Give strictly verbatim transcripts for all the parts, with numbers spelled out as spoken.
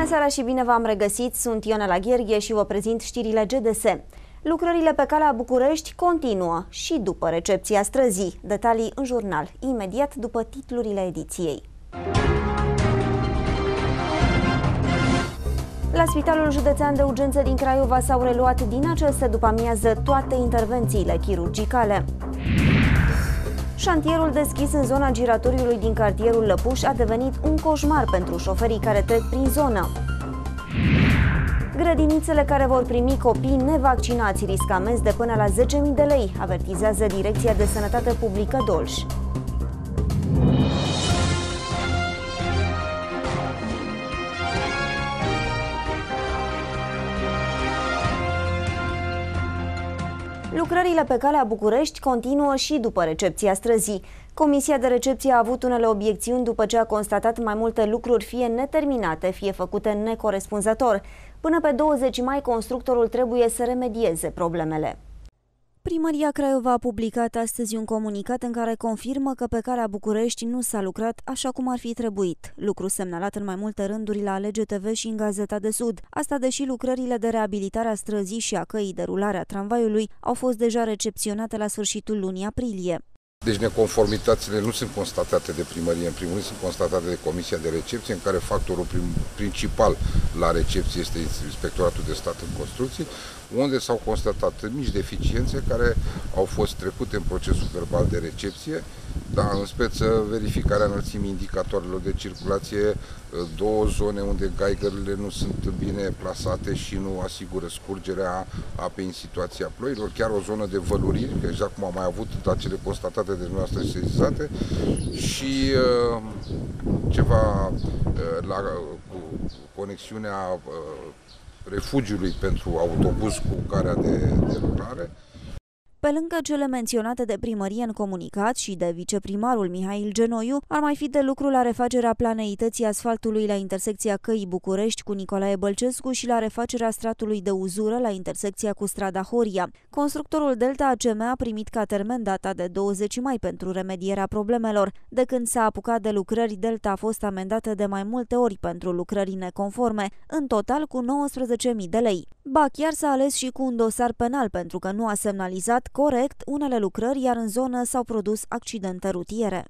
Bună seara și bine v-am regăsit, sunt Ionela Gherghe și vă prezint știrile G D S. Lucrările pe calea București continuă și după recepția străzii. Detalii în jurnal, imediat după titlurile ediției. La Spitalul Județean de Urgență din Craiova s-au reluat din această după-amiază toate intervențiile chirurgicale. Șantierul deschis în zona giratoriului din cartierul Lăpuș a devenit un coșmar pentru șoferii care trec prin zonă. Grădinițele care vor primi copii nevaccinați riscă amenzi de până la zece mii de lei, avertizează Direcția de Sănătate Publică Dolj. Lucrările pe calea București continuă și după recepția străzii. Comisia de recepție a avut unele obiecțiuni după ce a constatat mai multe lucruri fie neterminate, fie făcute necorespunzător. Până pe douăzeci mai, constructorul trebuie să remedieze problemele. Primăria Craiova a publicat astăzi un comunicat în care confirmă că pe calea București nu s-a lucrat așa cum ar fi trebuit, lucru semnalat în mai multe rânduri la Alege T V și în Gazeta de Sud. Asta deși lucrările de reabilitare a străzii și a căii de rulare a tramvaiului au fost deja recepționate la sfârșitul lunii aprilie. Deci neconformitățile nu sunt constatate de primărie, în primul rând sunt constatate de Comisia de Recepție, în care factorul principal la recepție este Inspectoratul de Stat în Construcții, unde s-au constatat mici deficiențe care au fost trecute în procesul verbal de recepție, dar în speță verificarea înălțimii indicatorilor de circulație, două zone unde gaigerele nu sunt bine plasate și nu asigură scurgerea apei în situația ploilor, chiar o zonă de văluriri, exact cum am mai avut acele constatate de dumneavoastră sesizate, și uh, ceva uh, la, cu conexiunea uh, refugiului pentru autobuz cu carea de, de rulare. Pe lângă cele menționate de primărie în comunicat și de viceprimarul Mihail Genoiu, ar mai fi de lucru la refacerea planeității asfaltului la intersecția căii București cu Nicolae Bălcescu și la refacerea stratului de uzură la intersecția cu strada Horia. Constructorul Delta A C M a primit ca termen data de douăzeci mai pentru remedierea problemelor. De când s-a apucat de lucrări, Delta a fost amendată de mai multe ori pentru lucrări neconforme, în total cu nouăsprezece mii de lei. Ba chiar s-a ales și cu un dosar penal pentru că nu a semnalizat corect unele lucrări, iar în zonă s-au produs accidente rutiere.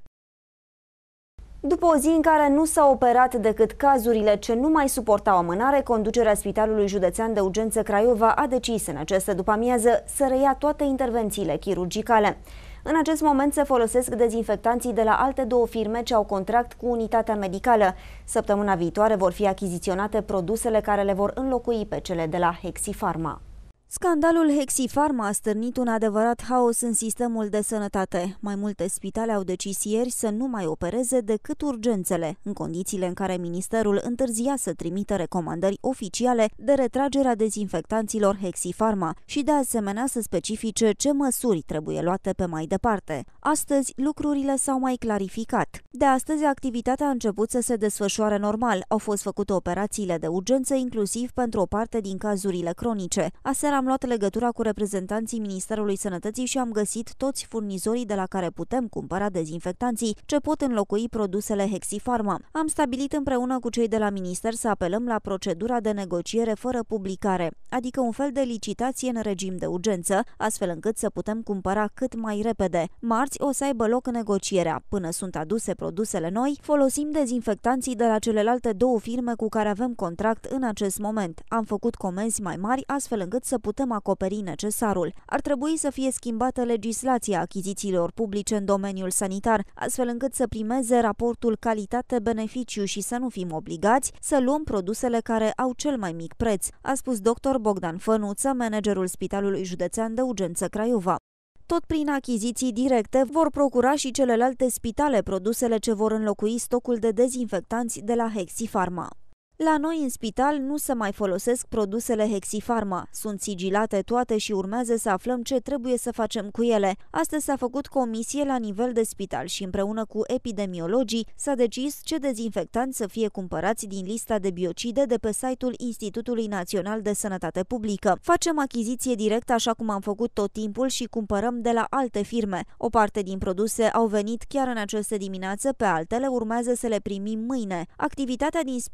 După o zi în care nu s-au operat decât cazurile ce nu mai suportau amânare, conducerea Spitalului Județean de Urgență Craiova a decis în această după-amiază să reia toate intervențiile chirurgicale. În acest moment se folosesc dezinfectanții de la alte două firme ce au contract cu unitatea medicală. Săptămâna viitoare vor fi achiziționate produsele care le vor înlocui pe cele de la Hexifarma. Scandalul Hexifarma a stârnit un adevărat haos în sistemul de sănătate. Mai multe spitale au decis ieri să nu mai opereze decât urgențele, în condițiile în care ministerul întârzia să trimită recomandări oficiale de retragerea dezinfectanților Hexifarma și de asemenea să specifice ce măsuri trebuie luate pe mai departe. Astăzi lucrurile s-au mai clarificat. De astăzi activitatea a început să se desfășoare normal. Au fost făcute operațiile de urgență inclusiv pentru o parte din cazurile cronice. Aseară am luat legătura cu reprezentanții Ministerului Sănătății și am găsit toți furnizorii de la care putem cumpăra dezinfectanții ce pot înlocui produsele Hexifarma. Am stabilit împreună cu cei de la minister să apelăm la procedura de negociere fără publicare, adică un fel de licitație în regim de urgență, astfel încât să putem cumpăra cât mai repede. Marți o să aibă loc negocierea. Până sunt aduse produsele noi, folosim dezinfectanții de la celelalte două firme cu care avem contract în acest moment. Am făcut comenzi mai mari astfel încât să putem acoperi necesarul. Ar trebui să fie schimbată legislația achizițiilor publice în domeniul sanitar, astfel încât să primeze raportul calitate-beneficiu și să nu fim obligați să luăm produsele care au cel mai mic preț, a spus doctor Bogdan Fănuță, managerul Spitalului Județean de Urgență Craiova. Tot prin achiziții directe vor procura și celelalte spitale produsele ce vor înlocui stocul de dezinfectanți de la Hexifarma. La noi în spital nu se mai folosesc produsele Hexifarma. Sunt sigilate toate și urmează să aflăm ce trebuie să facem cu ele. Astăzi s-a făcut comisie la nivel de spital și împreună cu epidemiologii s-a decis ce dezinfectanți să fie cumpărați din lista de biocide de pe site-ul Institutului Național de Sănătate Publică. Facem achiziție directă așa cum am făcut tot timpul și cumpărăm de la alte firme. O parte din produse au venit chiar în această dimineață, pe altele urmează să le primim mâine. Activitatea din spital a funcționat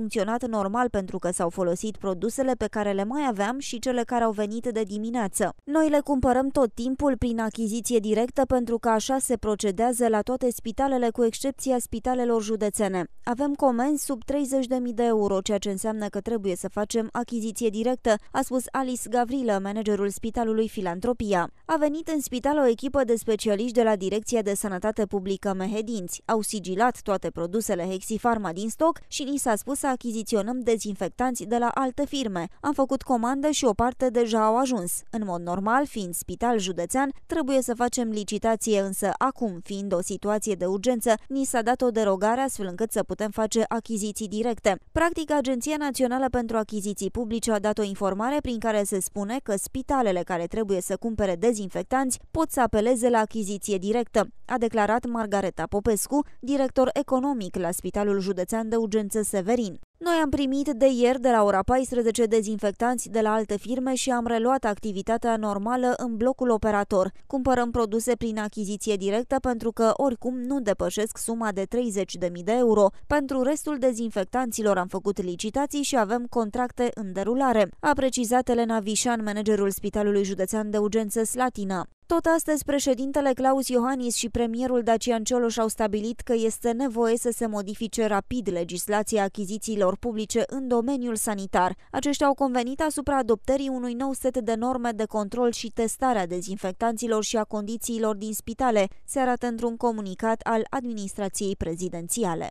funcționat normal pentru că s-au folosit produsele pe care le mai aveam și cele care au venit de dimineață. Noi le cumpărăm tot timpul prin achiziție directă pentru că așa se procedează la toate spitalele cu excepția spitalelor județene. Avem comenzi sub treizeci de mii de euro, ceea ce înseamnă că trebuie să facem achiziție directă, a spus Alice Gavrilă, managerul Spitalului Filantropia. A venit în spital o echipă de specialiști de la Direcția de Sănătate Publică Mehedinți. Au sigilat toate produsele Hexifarma din stoc și ni s-a spus să achiziționăm dezinfectanți de la alte firme. Am făcut comandă și o parte deja au ajuns. În mod normal, fiind spital județean, trebuie să facem licitație, însă acum, fiind o situație de urgență, ni s-a dat o derogare astfel încât să putem face achiziții directe. Practic, Agenția Națională pentru Achiziții Publice a dat o informare prin care se spune că spitalele care trebuie să cumpere dezinfectanți pot să apeleze la achiziție directă, a declarat Margareta Popescu, director economic la Spitalul Județean de Urgență Severin. Noi am primit de ieri de la ora paisprezece dezinfectanți de la alte firme și am reluat activitatea normală în blocul operator. Cumpărăm produse prin achiziție directă pentru că oricum nu depășesc suma de treizeci de mii de euro. Pentru restul dezinfectanților am făcut licitații și avem contracte în derulare, a precizat Elena Vișan, managerul Spitalului Județean de Urgență Slatina. Tot astăzi, președintele Claus Iohannis și premierul Dacian Cioloș au stabilit că este nevoie să se modifice rapid legislația achizițiilor publice în domeniul sanitar. Aceștia au convenit asupra adoptării unui nou set de norme de control și testare a dezinfectanților și a condițiilor din spitale, se arată într-un comunicat al administrației prezidențiale.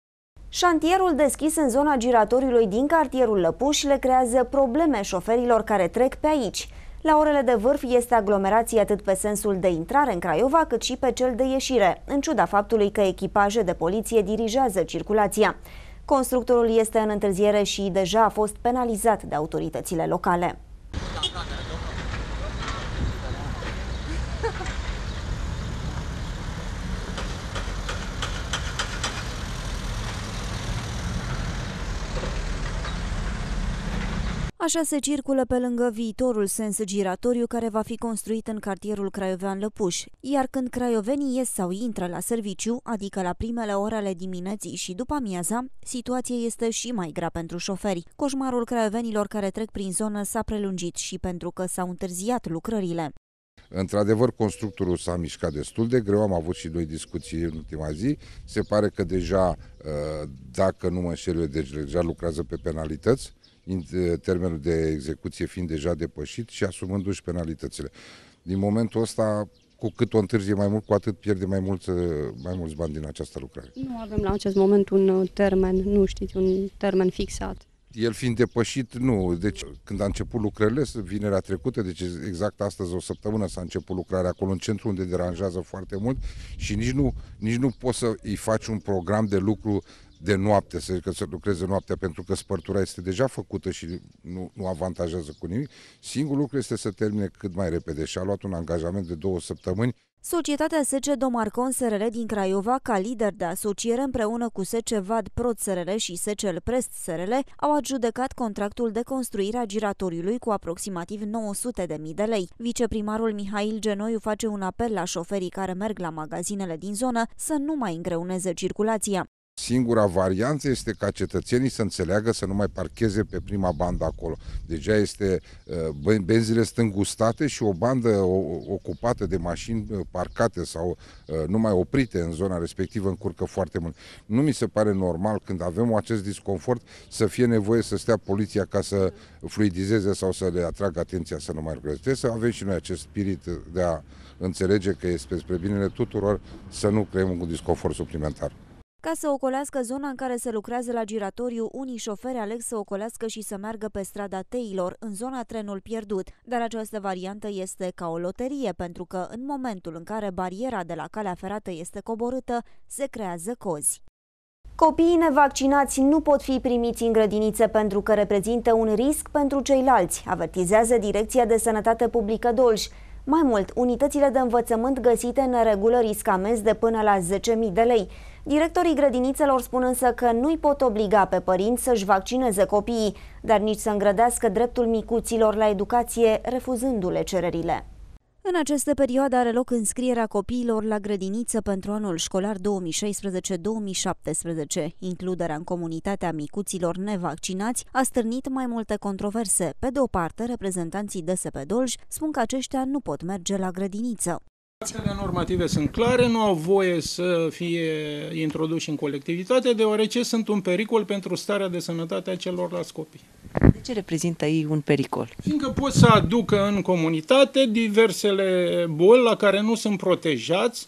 Șantierul deschis în zona giratoriului din cartierul Lăpuș le creează probleme șoferilor care trec pe aici. La orele de vârf este aglomerație atât pe sensul de intrare în Craiova, cât și pe cel de ieșire, în ciuda faptului că echipaje de poliție dirigează circulația. Constructorul este în întârziere și deja a fost penalizat de autoritățile locale. Așa se circulă pe lângă viitorul sens giratoriu care va fi construit în cartierul craiovean Lăpuș, iar când craiovenii ies sau intră la serviciu, adică la primele ore ale dimineții și după amiaza, situația este și mai grea pentru șoferi. Coșmarul craiovenilor care trec prin zonă s-a prelungit și pentru că s-au întârziat lucrările. Într-adevăr, constructorul s-a mișcat destul de greu, am avut și noi discuții în ultima zi. Se pare că deja, dacă nu mă înșel eu, deci deja lucrează pe penalități, termenul de execuție fiind deja depășit și asumându-și penalitățile. Din momentul ăsta, cu cât o întârzie mai mult, cu atât pierde mai mulți, mai mulți bani din această lucrare. Nu avem la acest moment un termen, nu știți, un termen fixat. El fiind depășit, nu. Deci când a început lucrările, vinerea trecută, deci exact astăzi o săptămână s-a început lucrarea acolo în centru unde deranjează foarte mult și nici nu, nici nu poți să îi faci un program de lucru de noapte, să, că să lucreze noaptea, pentru că spărtura este deja făcută și nu, nu avantajează cu nimic. Singurul lucru este să termine cât mai repede și a luat un angajament de două săptămâni. Societatea S C Domarcon S R L din Craiova, ca lider de asociere împreună cu S C Vad Prod S R L și S C Prest S R L, au adjudecat contractul de construire a giratoriului cu aproximativ nouă sute de mii de lei. Viceprimarul Mihail Genoiu face un apel la șoferii care merg la magazinele din zonă să nu mai îngreuneze circulația. Singura variantă este ca cetățenii să înțeleagă să nu mai parcheze pe prima bandă acolo. Deja este, benzile sunt îngustate și o bandă ocupată de mașini parcate sau numai oprite în zona respectivă încurcă foarte mult. Nu mi se pare normal când avem acest disconfort să fie nevoie să stea poliția ca să fluidizeze sau să le atragă atenția să nu mai lucreze. Trebuie să avem și noi acest spirit de a înțelege că este spre binele tuturor să nu creăm un disconfort suplimentar. Ca să ocolească zona în care se lucrează la giratoriu, unii șoferi aleg să ocolească și să meargă pe strada Teilor, în zona Trenul Pierdut, dar această variantă este ca o loterie, pentru că în momentul în care bariera de la calea ferată este coborâtă, se creează cozi. Copiii nevaccinați nu pot fi primiți în grădinițe pentru că reprezintă un risc pentru ceilalți, avertizează Direcția de Sănătate Publică Dolj. Mai mult, unitățile de învățământ găsite în neregulă risc amenzi de până la zece mii de lei. Directorii grădinițelor spun însă că nu-i pot obliga pe părinți să-și vaccineze copiii, dar nici să îngrădească dreptul micuților la educație, refuzându-le cererile. În această perioadă are loc înscrierea copiilor la grădiniță pentru anul școlar două mii șaisprezece două mii șaptesprezece. Includerea în comunitatea micuților nevaccinați a stârnit mai multe controverse. Pe de o parte, reprezentanții D S P Dolj spun că aceștia nu pot merge la grădiniță. Actele normative sunt clare, nu au voie să fie introduși în colectivitate, deoarece sunt un pericol pentru starea de sănătate a celorlalți copii. De ce reprezintă ei un pericol? Fiindcă pot să aducă în comunitate diversele boli la care nu sunt protejați.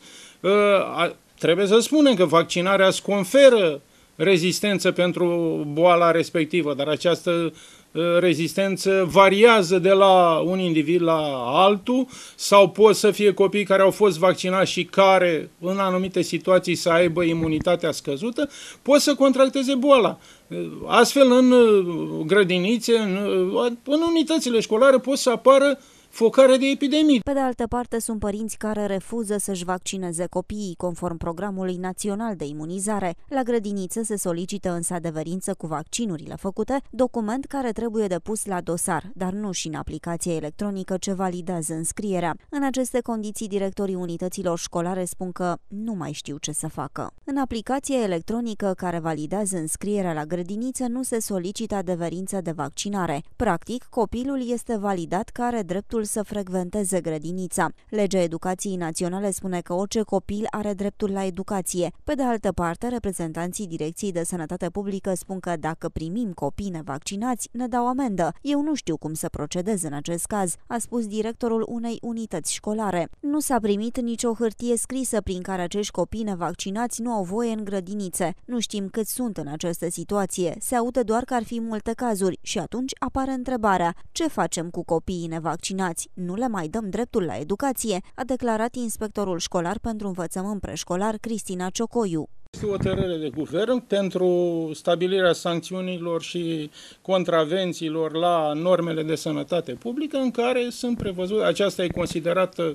Trebuie să spunem că vaccinarea îți conferă rezistență pentru boala respectivă, dar această rezistență variază de la un individ la altul, sau pot să fie copii care au fost vaccinați și care în anumite situații să aibă imunitatea scăzută, pot să contracteze boala. Astfel, în grădinițe, în, în unitățile școlare pot să apară focare de epidemii. Pe de altă parte, sunt părinți care refuză să-și vaccineze copiii, conform programului național de imunizare. La grădiniță se solicită însă adeverință cu vaccinurile făcute, document care trebuie depus la dosar, dar nu și în aplicația electronică ce validează înscrierea. În aceste condiții, directorii unităților școlare spun că nu mai știu ce să facă. În aplicația electronică care validează înscrierea la grădiniță nu se solicită adeverință de vaccinare. Practic, copilul este validat că are dreptul să frecventeze grădinița. Legea Educației Naționale spune că orice copil are dreptul la educație. Pe de altă parte, reprezentanții Direcției de Sănătate Publică spun că dacă primim copii nevaccinați, ne dau amendă. Eu nu știu cum să procedez în acest caz, a spus directorul unei unități școlare. Nu s-a primit nicio hârtie scrisă prin care acești copii nevaccinați nu au voie în grădinițe. Nu știm cât sunt în această situație. Se aude doar că ar fi multe cazuri și atunci apare întrebarea: ce facem cu copiii nevaccinați? Nu le mai dăm dreptul la educație, a declarat inspectorul școlar pentru învățământ preșcolar Cristina Ciocoiu. Este o hotărâre de guvern pentru stabilirea sancțiunilor și contravențiilor la normele de sănătate publică, în care sunt prevăzute, aceasta e considerată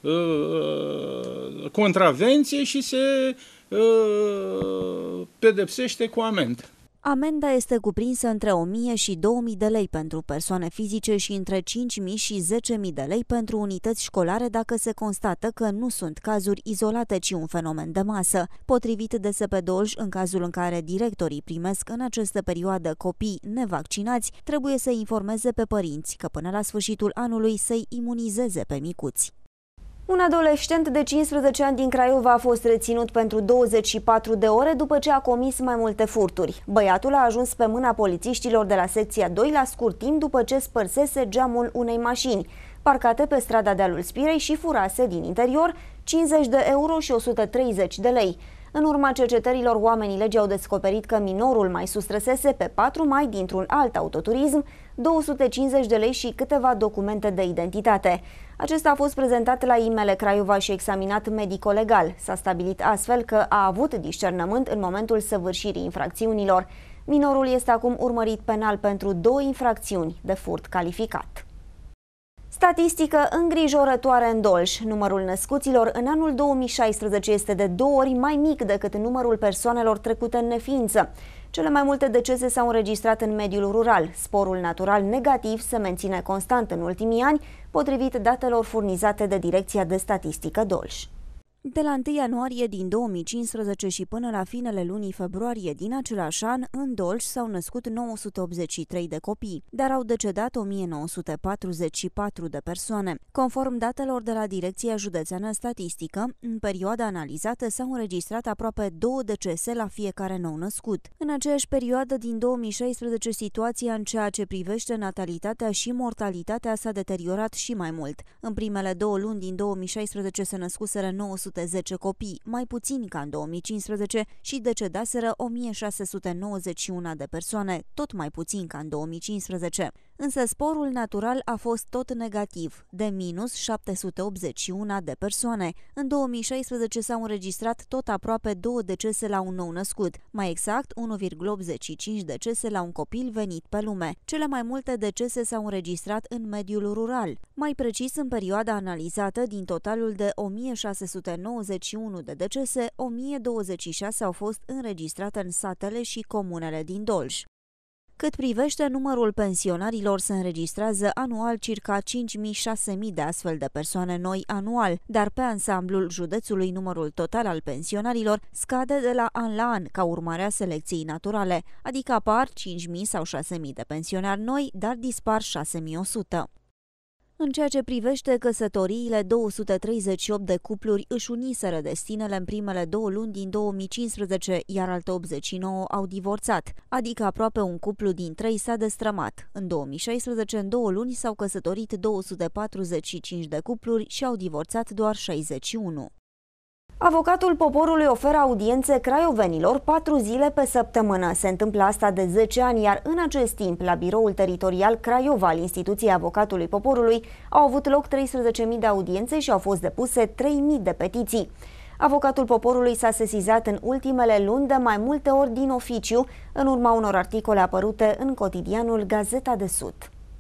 uh, contravenție și se uh, pedepsește cu amendă. Amenda este cuprinsă între o mie și două mii de lei pentru persoane fizice și între cinci mii și zece mii de lei pentru unități școlare dacă se constată că nu sunt cazuri izolate, ci un fenomen de masă. Potrivit D S P Dolj, în cazul în care directorii primesc în această perioadă copii nevaccinați, trebuie să informeze pe părinți că până la sfârșitul anului să-i imunizeze pe micuți. Un adolescent de cincisprezece ani din Craiova a fost reținut pentru douăzeci și patru de ore după ce a comis mai multe furturi. Băiatul a ajuns pe mâna polițiștilor de la secția doi la scurt timp după ce spărsese geamul unei mașini parcate pe strada Dealul Spirei și furase din interior cincizeci de euro și o sută treizeci de lei. În urma cercetărilor, oamenii legii au descoperit că minorul mai sustrăsese pe patru mai dintr-un alt autoturism două sute cincizeci de lei și câteva documente de identitate. Acesta a fost prezentat la I M L Craiova și examinat medico-legal. S-a stabilit astfel că a avut discernământ în momentul săvârșirii infracțiunilor. Minorul este acum urmărit penal pentru două infracțiuni de furt calificat. Statistică îngrijorătoare în Dolj. Numărul născuților în anul două mii șaisprezece este de două ori mai mic decât numărul persoanelor trecute în neființă. Cele mai multe decese s-au înregistrat în mediul rural. Sporul natural negativ se menține constant în ultimii ani, potrivit datelor furnizate de Direcția de Statistică Dolj. De la întâi ianuarie din două mii cincisprezece și până la finele lunii februarie din același an, în Dolj s-au născut nouă sute optzeci și trei de copii, dar au decedat o mie nouă sute patruzeci și patru de persoane. Conform datelor de la Direcția Județeană Statistică, în perioada analizată s-au înregistrat aproape două decese la fiecare nou născut. În aceeași perioadă din două mii șaisprezece, situația în ceea ce privește natalitatea și mortalitatea s-a deteriorat și mai mult. În primele două luni din două mii șaisprezece se născuseră nouă sute zece copii, mai puțini ca în două mii cincisprezece, și decedaseră o mie șase sute nouăzeci și unu de persoane, tot mai puțin ca în două mii cincisprezece. Însă sporul natural a fost tot negativ, de minus șapte sute optzeci și unu de persoane. În două mii șaisprezece s-au înregistrat tot aproape două decese la un nou născut, mai exact unu virgulă optzeci și cinci decese la un copil venit pe lume. Cele mai multe decese s-au înregistrat în mediul rural. Mai precis, în perioada analizată, din totalul de o mie șase sute nouăzeci și unu de decese, o mie douăzeci și șase au fost înregistrate în satele și comunele din Dolj. Cât privește numărul pensionarilor, se înregistrează anual circa cinci mii - șase mii de astfel de persoane noi anual, dar pe ansamblul județului numărul total al pensionarilor scade de la an la an ca urmare a selecției naturale, adică apar cinci mii sau șase mii de pensionari noi, dar dispar șase mii o sută. În ceea ce privește căsătoriile, două sute treizeci și opt de cupluri își uniseră destinele în primele două luni din două mii cincisprezece, iar alte optzeci și nouă au divorțat, adică aproape un cuplu din trei s-a destrămat. În două mii șaisprezece, în două luni, s-au căsătorit două sute patruzeci și cinci de cupluri și au divorțat doar șaizeci și unu. Avocatul poporului oferă audiențe craiovenilor patru zile pe săptămână. Se întâmplă asta de zece ani, iar în acest timp, la biroul teritorial Craiova al Instituției Avocatului Poporului, au avut loc treisprezece mii de audiențe și au fost depuse trei mii de petiții. Avocatul poporului s-a sesizat în ultimele luni de mai multe ori din oficiu, în urma unor articole apărute în cotidianul Gazeta de Sud.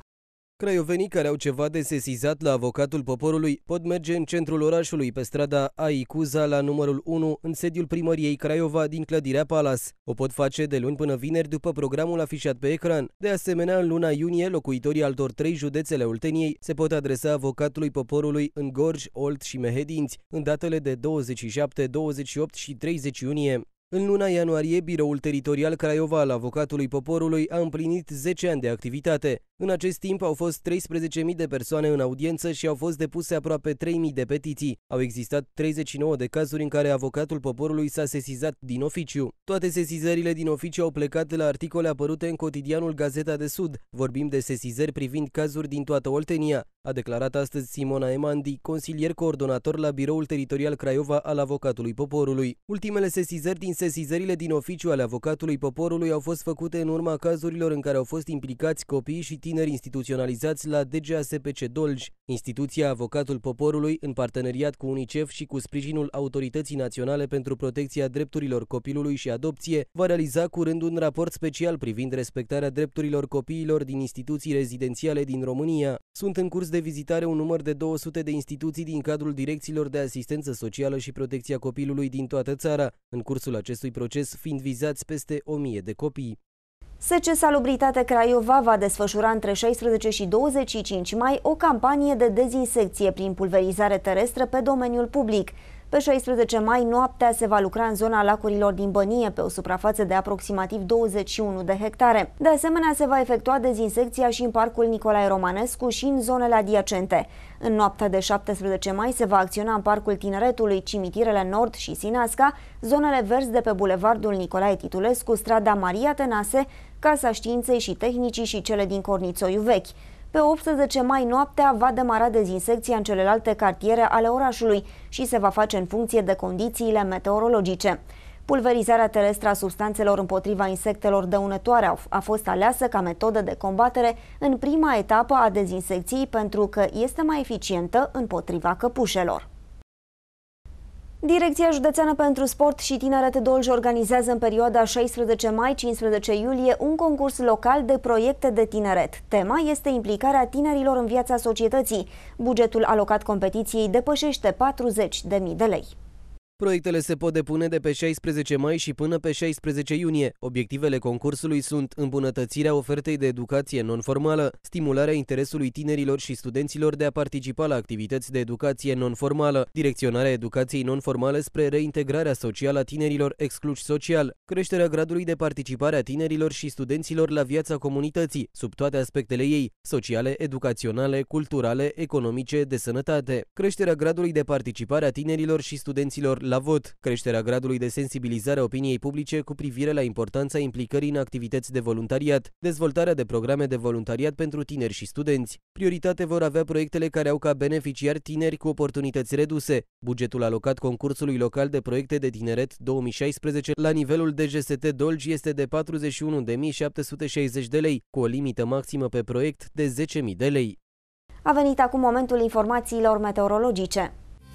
Craiovenii care au ceva de sesizat la Avocatul Poporului pot merge în centrul orașului, pe strada Aicuza, la numărul unu, în sediul primăriei Craiova din clădirea Palas. O pot face de luni până vineri după programul afișat pe ecran. De asemenea, în luna iunie, locuitorii altor trei județele Olteniei se pot adresa Avocatului Poporului în Gorj, Olt și Mehedinți, în datele de douăzeci și șapte, douăzeci și opt și treizeci iunie. În luna ianuarie, biroul teritorial Craiova al Avocatului Poporului a împlinit zece ani de activitate. În acest timp au fost treisprezece mii de persoane în audiență și au fost depuse aproape trei mii de petiții. Au existat treizeci și nouă de cazuri în care Avocatul Poporului s-a sesizat din oficiu. Toate sesizările din oficiu au plecat de la articole apărute în cotidianul Gazeta de Sud. Vorbim de sesizări privind cazuri din toată Oltenia, a declarat astăzi Simona Emandi, consilier coordonator la biroul teritorial Craiova al Avocatului Poporului. Ultimele sesizări din sesizările din oficiu ale Avocatului Poporului au fost făcute în urma cazurilor în care au fost implicați copii și tineri instituționalizați la D G A S P C Dolj. Instituția Avocatul Poporului, în parteneriat cu UNICEF și cu sprijinul Autorității Naționale pentru Protecția Drepturilor Copilului și Adopție, va realiza curând un raport special privind respectarea drepturilor copiilor din instituții rezidențiale din România. Sunt în curs de vizitare un număr de două sute de instituții din cadrul direcțiilor de asistență socială și protecția copilului din toată țara, în cursul acestui proces fiind vizați peste o mie de copii. S C Salubritate Craiova va desfășura între șaisprezece și douăzeci și cinci mai o campanie de dezinsecție prin pulverizare terestră pe domeniul public. Pe șaisprezece mai, noaptea, se va lucra în zona lacurilor din Bănie, pe o suprafață de aproximativ douăzeci și unu de hectare. De asemenea, se va efectua dezinsecția și în parcul Nicolae Romanescu și în zonele adiacente. În noaptea de șaptesprezece mai se va acționa în parcul Tineretului, Cimitirele Nord și Sinasca, zonele verzi de pe bulevardul Nicolae Titulescu, strada Maria Tănase, Casa Științei și Tehnicii și cele din Cornițoiu Vechi. Pe optsprezece mai noaptea va demara dezinsecția în celelalte cartiere ale orașului și se va face în funcție de condițiile meteorologice. Pulverizarea terestră a substanțelor împotriva insectelor dăunătoare a fost aleasă ca metodă de combatere în prima etapă a dezinsecției pentru că este mai eficientă împotriva căpușelor. Direcția Județeană pentru Sport și Tineret Dolj organizează în perioada șaisprezece mai - cincisprezece iulie un concurs local de proiecte de tineret. Tema este implicarea tinerilor în viața societății. Bugetul alocat competiției depășește patruzeci de mii de lei. Proiectele se pot depune de pe șaisprezece mai și până pe șaisprezece iunie. Obiectivele concursului sunt îmbunătățirea ofertei de educație non-formală, stimularea interesului tinerilor și studenților de a participa la activități de educație non-formală, direcționarea educației non-formale spre reintegrarea socială a tinerilor excluși social, creșterea gradului de participare a tinerilor și studenților la viața comunității, sub toate aspectele ei, sociale, educaționale, culturale, economice, de sănătate, creșterea gradului de participare a tinerilor și studenților la vot, creșterea gradului de sensibilizare a opiniei publice cu privire la importanța implicării în activități de voluntariat, dezvoltarea de programe de voluntariat pentru tineri și studenți. Prioritate vor avea proiectele care au ca beneficiari tineri cu oportunități reduse. Bugetul alocat concursului local de proiecte de tineret două mii șaisprezece la nivelul D G S T Dolj este de patruzeci și unu de mii șapte sute șaizeci de lei, cu o limită maximă pe proiect de zece mii de lei. A venit acum momentul informațiilor meteorologice.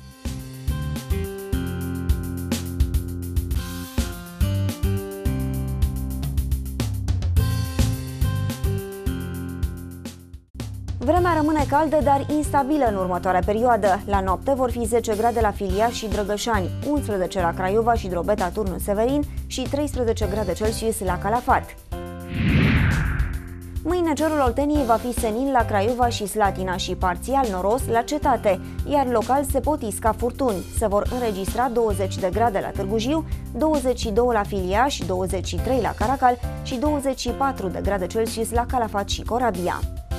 Vremea rămâne caldă, dar instabilă în următoarea perioadă. La noapte vor fi zece grade la Filiaș și Drăgășani, unsprezece la Craiova și Drobeta Turnul Severin și treisprezece grade Celsius la Calafat. Mâine cerul Olteniei va fi senin la Craiova și Slatina și parțial noros la Cetate, iar local se pot isca furtuni. Se vor înregistra douăzeci de grade la Târgu Jiu, douăzeci și doi la Filiaș, douăzeci și trei la Caracal și douăzeci și patru de grade Celsius la Calafat și Corabia.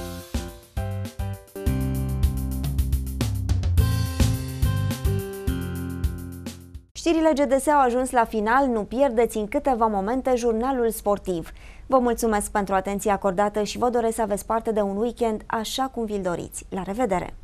Știrile G D S au ajuns la final, nu pierdeți în câteva momente jurnalul sportiv. Vă mulțumesc pentru atenția acordată și vă doresc să aveți parte de un weekend așa cum vi-l doriți. La revedere!